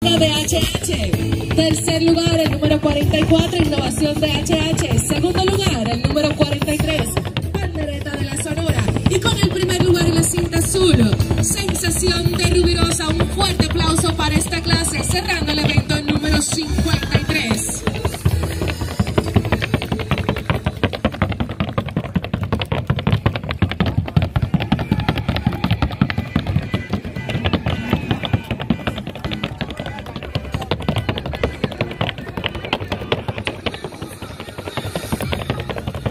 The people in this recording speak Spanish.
de HH. Tercer lugar, el número 44, Innovación de HH. Segundo lugar, el número 43, Pandereta de la Sonora. Y con el primer lugar en la cinta azul, Sensación de Rubirosa. Un fuerte aplauso para esta clase. Cerrando.